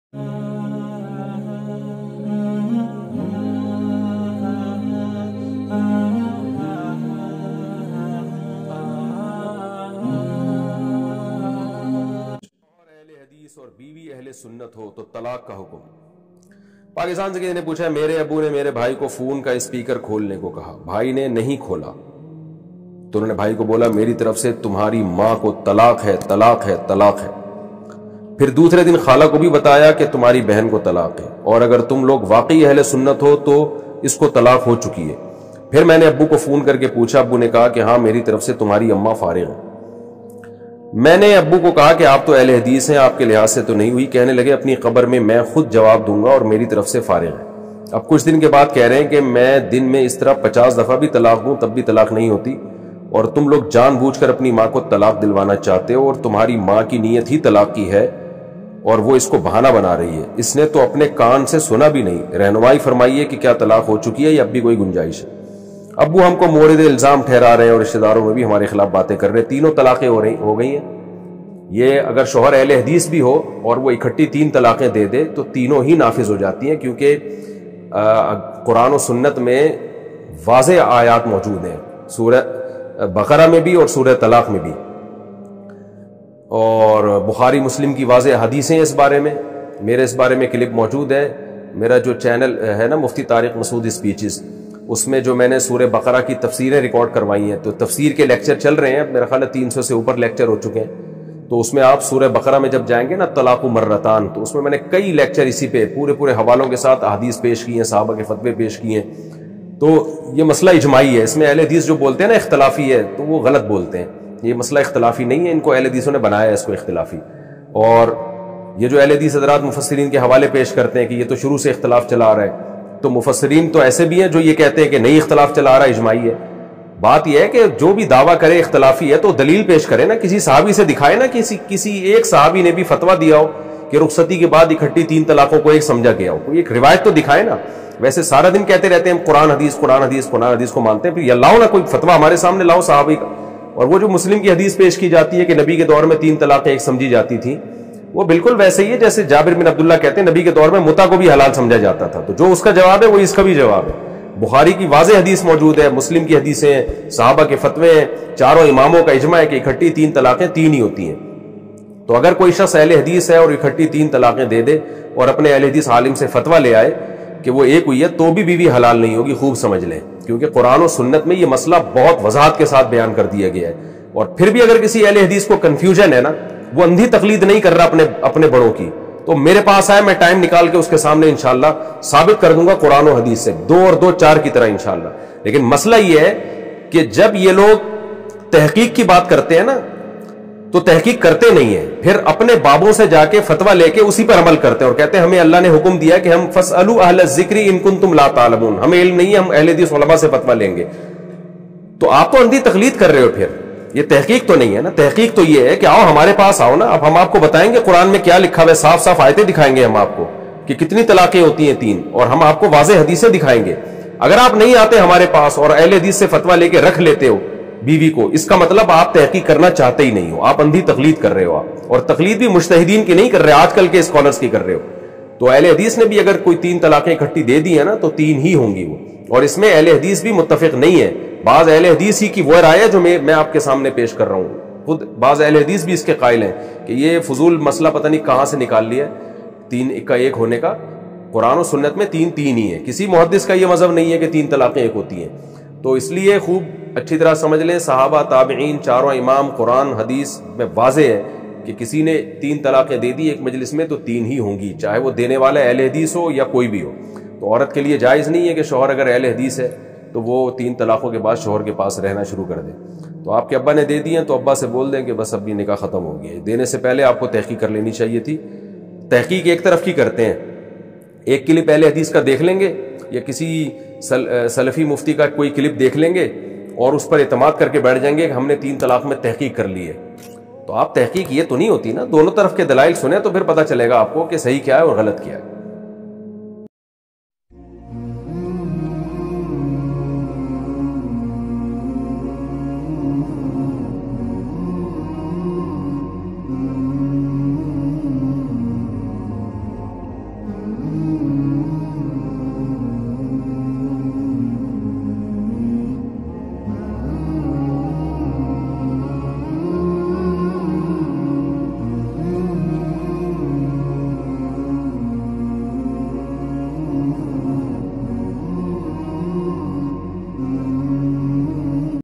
اور بیوی اہل سنت ہو تو طلاق کا حکم۔ پاکستان سے کسی نے پوچھا میرے ابو نے میرے بھائی کو فون کا اسپیکر کھولنے کو کہا، بھائی نے نہیں کھولا تو انہوں نے بھائی کو بولا میری طرف سے تمہاری ماں کو طلاق ہے، طلاق ہے، طلاق ہے۔ پھر دوسرے دن خالہ کو بھی بتایا کہ تمہاری بہن کو طلاق ہے، اور اگر تم لوگ واقعی اہل سنت ہو تو اس کو طلاق ہو چکی ہے۔ پھر میں نے ابو کو فون کر کے پوچھا، ابو نے کہا کہ ہاں میری طرف سے تمہاری اماں فارغ ہیں۔ میں نے ابو کو کہا کہ آپ تو اہل حدیث ہیں، آپ کے لحاظ سے تو نہیں ہوئی۔ کہنے لگے اپنی قبر میں میں خود جواب دوں گا اور میری طرف سے فارغ ہے۔ اب کچھ دن کے بعد کہہ رہے ہیں کہ میں دن میں اس طرح 50 دفعہ بھی طلاق دوں تب بھی طلاق نہیں ہوتی، اور تم لوگ جان بوجھ کر اپنی ماں کو طلاق دلوانا چاہتے ہو، اور تمہاری ماں کی نیت ہی طلاق کی ہے اور وہ اس کو بہانہ بنا رہی ہے، اس نے تو اپنے کان سے سنا بھی نہیں۔ رہنمائی فرمائیے کہ کیا طلاق ہو چکی ہے یا اب بھی کوئی گنجائش ہے؟ ابو ہم کو مورد الزام ٹھہرا رہے ہیں اور رشتہ داروں میں بھی ہمارے خلاف باتیں کر رہے ہیں۔ تینوں طلاقیں ہو گئی ہیں۔ یہ اگر شوہر اہل حدیث بھی ہو اور وہ اکٹھی 3 طلاقیں دے دے تو تینوں ہی نافذ ہو جاتی ہیں، کیونکہ قرآن و سنت میں واضح آیات موجود ہیں، سورہ بقرہ میں بھی اور سورہ طلاق میں بھی، اور بخاری مسلم کی واضح حدیثیں اس بارے میں۔ میرے اس بارے میں کلپ موجود ہے، میرا جو چینل ہے نا مفتی طارق مسعود اسپیچز، اس میں جو میں نے سورہ بقرہ کی تفسیریں ریکارڈ کروائی ہیں، تو تفسیر کے لیکچر چل رہے ہیں، میرا خیال ہے 300 سے اوپر لیکچر ہو چکے ہیں۔ تو اس میں آپ سورہ بقرہ میں جب جائیں گے نا طلاق مرتان، تو اس میں نے کئی لیکچر اسی پہ پورے حوالوں کے ساتھ احادیث پیش کی ہیں، صحابہ کے فتوے پیش کیے ہیں۔ تو یہ مسئلہ اجماعی ہے، اس میں اہل حدیث جو بولتے ہیں نا اختلافی ہے تو وہ غلط بولتے ہیں۔ یہ مسئلہ اختلافی نہیں ہے، ان کو اہل حدیثوں نے بنایا ہے اس کو اختلافی۔ اور یہ جو اہل حدیث حضرات مفسرین کے حوالے پیش کرتے ہیں کہ یہ تو شروع سے اختلاف چلا آ رہا ہے، تو مفسرین تو ایسے بھی ہیں جو یہ کہتے ہیں کہ نہیں اختلاف چلا آ رہا ہے، اجماعی ہے۔ بات یہ ہے کہ جو بھی دعویٰ کرے اختلافی ہے تو دلیل پیش کرے نا، کسی صحابی سے دکھائے نا، کسی ایک صحابی نے بھی فتویٰ دیا ہو کہ رخصتی کے بعد اکٹھی 3 طلاقوں کو ایک سمجھا گیا ہو، کوئی ایک روایت تو دکھائے نا۔ ویسے سارا دن کہتے رہتے ہیں قرآن حدیث قرآن حدیث قرآن حدیث کو مانتے ہیں، پھر یہ لاؤ نا کوئی فتویٰ ہمارے سامنے لاؤ صحابی کا۔ اور وہ جو مسلم کی حدیث پیش کی جاتی ہے کہ نبی کے دور میں 3 طلاقیں ایک سمجھی جاتی تھیں، وہ بالکل ویسے ہی ہے جیسے جابر بن عبداللہ کہتے ہیں نبی کے دور میں متع کو بھی حلال سمجھا جاتا تھا۔ تو جو اس کا جواب ہے وہ اس کا بھی جواب ہے۔ بخاری کی واضح حدیث موجود ہے، مسلم کی حدیثیں ہیں، صحابہ کے فتوے ہیں، چاروں اماموں کا اجماع ہے کہ اکٹھی 3 طلاقیں 3 ہی ہوتی ہیں۔ تو اگر کوئی شخص اہل حدیث ہے اور اکٹھی 3 طلاقیں دے دے اور اپنے اہل حدیث عالم سے فتویٰ لے آئے کہ وہ ایک ہوئی ہے تو بھی بیوی حلال نہیں ہوگی، خوب سمجھ لیں، کیونکہ قرآن و سنت میں یہ مسئلہ بہت وضاحت کے ساتھ بیان کر دیا گیا ہے۔ اور پھر بھی اگر کسی اہل حدیث کو کنفیوژن ہے نا، وہ اندھی تقلید نہیں کر رہا اپنے بڑوں کی، تو میرے پاس آئے، میں ٹائم نکال کے اس کے سامنے انشاءاللہ ثابت کر دوں گا قرآن و حدیث سے 2 اور 2 4 کی طرح انشاءاللہ۔ لیکن مسئلہ یہ ہے کہ جب یہ لوگ تحقیق کی بات کرتے ہیں نا تو تحقیق کرتے نہیں ہیں، پھر اپنے بابوں سے جا کے فتویٰ لے کے اسی پر عمل کرتے ہیں اور کہتے ہیں ہمیں اللہ نے حکم دیا کہ ہم فاسألوا اہل الذکر ان کنتم لا تعلمون، ہمیں علم نہیں ہے، ہم اہل حدیث علماء سے فتویٰ لیں گے۔ تو آپ تو اندھی تقلید کر رہے ہو، پھر یہ تحقیق تو نہیں ہے نا۔ تحقیق تو یہ ہے کہ آؤ ہمارے پاس آؤ نا، اب ہم آپ کو بتائیں گے قرآن میں کیا لکھا ہوا ہے، صاف صاف آیتیں دکھائیں گے ہم آپ کو کہ کتنی طلاقیں ہوتی ہیں 3، اور ہم آپ کو واضح حدیثیں دکھائیں گے۔ اگر آپ نہیں آتے ہمارے پاس اور اہل حدیث سے فتویٰ لے کے رکھ لیتے ہو بیوی کو، اس کا مطلب آپ تحقیق کرنا چاہتے ہی نہیں ہو، آپ اندھی تقلید کر رہے ہو آپ، اور تقلید بھی مجتہدین کی نہیں کر رہے، آج کل کے اسکالرز کی کر رہے ہو۔ تو اہل حدیث نے بھی اگر کوئی 3 طلاقیں اکٹھی دے دی ہیں نا تو 3 ہی ہوں گی وہ، اور اس میں اہل حدیث بھی متفق نہیں ہے۔ بعض اہل حدیث ہی کی وہ رائے ہے جو میں آپ کے سامنے پیش کر رہا ہوں، خود بعض اہل حدیث بھی اس کے قائل ہیں کہ یہ فضول مسئلہ پتہ نہیں کہاں سے نکال لیا ہے 3 کا 1 ہونے کا۔ قرآن و سنت میں 3 ہی ہیں، کسی محدث کا یہ مذہب نہیں ہے کہ 3 طلاقیں 1 ہوتی ہیں۔ تو اس لیے خوب اچھی طرح سمجھ لیں، صحابہ تابعین چاروں امام قرآن حدیث میں واضح ہے کہ کسی نے 3 طلاقیں دے دی ایک مجلس میں تو 3 ہی ہوں گی، چاہے وہ دینے والا اہل حدیث ہو یا کوئی بھی ہو۔ تو عورت کے لیے جائز نہیں ہے کہ شوہر اگر اہل حدیث ہے تو وہ 3 طلاقوں کے بعد شوہر کے پاس رہنا شروع کر دے۔ تو آپ کے ابا نے دے دی ہیں تو ابا سے بول دیں کہ بس اب یہ نکاح ختم ہو گیا ہے، دینے سے پہلے آپ کو تحقیق کر لینی چاہیے تھی۔ تحقیق ایک طرف کی کرتے ہیں، ایک کلپ اہل حدیث کا دیکھ لیں گے یا کسی سلفی مفتی کا کوئی کلپ دیکھ لیں گے اور اس پر اعتماد کر کے بیٹھ جائیں گے کہ ہم نے 3 طلاق میں تحقیق کر لی ہے۔ تو آپ تحقیق یہ تو نہیں ہوتی نا، دونوں طرف کے دلائل سنیں تو پھر پتہ چلے گا آپ کو کہ صحیح کیا ہے اور غلط کیا ہے۔